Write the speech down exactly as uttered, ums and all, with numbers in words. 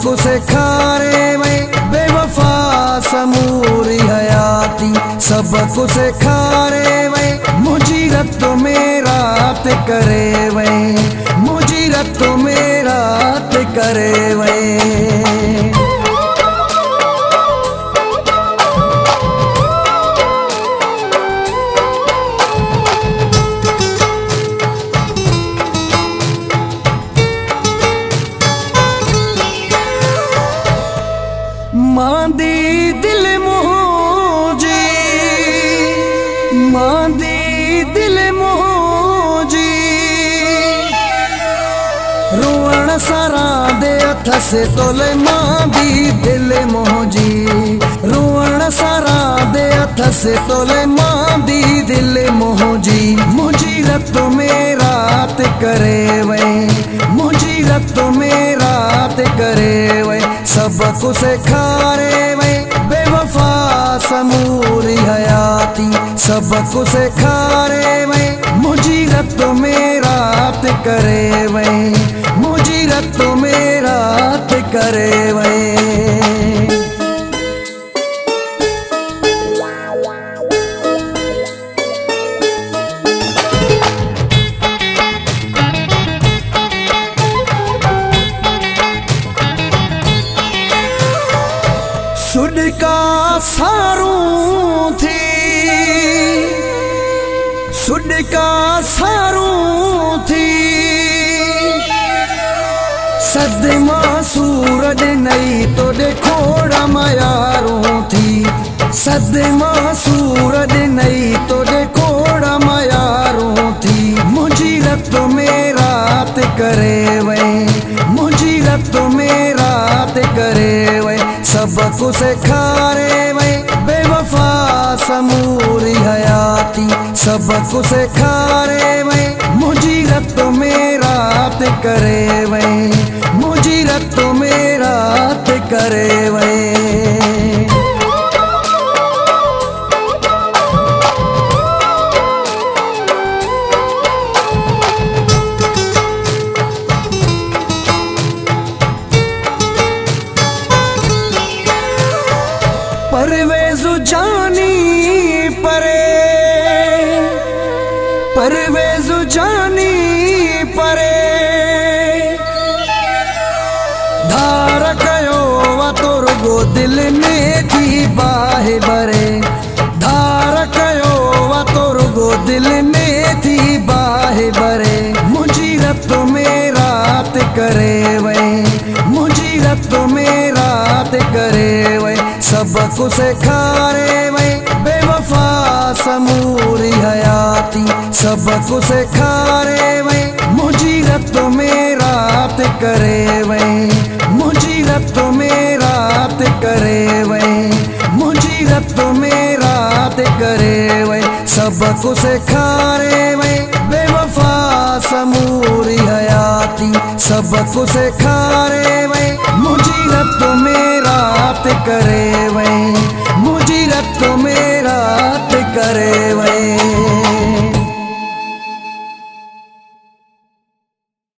सबको सिखारे वे बेवफा समूरी हयाती सबको सिखारे वे मुजीरत तो मेरा ते करे वे मुजीरत तो मेरा ते करे वे मांदी दिल मुझे मांदी दिल मुझे रोवण सारा दे हथ से तोले मांदी दिल मुझे रोवण सारा दे हथ से तोले मांदी दिल मुझे मुजीरत तो मेरा ते करे वे मुजीरत तो मेरा ते करे वे सबको सिखारे वे बेवफा समूरी हयाती सबको सिखारे वे मुजीरत तो मेरा ते करे वे मुजीरत तो मेरा ते करे वे सुड का सारूं थी सुड का सारूं थी सदमा सूरज नहीं तो देखोड़ा मयारूं थी सदमा सूरज नहीं तो देखोड़ा मयारूं थी मुजीरत तो मेरा ते करे वे मुजीरत तो मेरा ते करे वे सबको सिखारे वे बेवफा समूरी हयाती सबको सिखारे वे मुजीरत तो मेरा ते करे वे मुजीरत तो मेरा ते करे वे परवेज़ जानी परे परवेज़ जानी परे धार कयो वा तोरगो दिल में थी बाहे बरे धार कयो वा तोरगो दिल में थी बाहे बरे मुजीरत तो मेरा ते करे वे मुजीरत तो मेरा ते करे वे सबको सिखारे वे बेवफा समूरी हयाती सबको सिखारे वे मुजीरत तो मेरा ते करे वे मुजीरत तो मेरा ते करे वे मुजीरत तो मेरा ते करे वे सबको सिखारे वे बेवफा समूरी हयाती सबको सिखारे वे मुजीरत तो मेरा ते करे वे मुजीरत तो मेरा ते करे वे।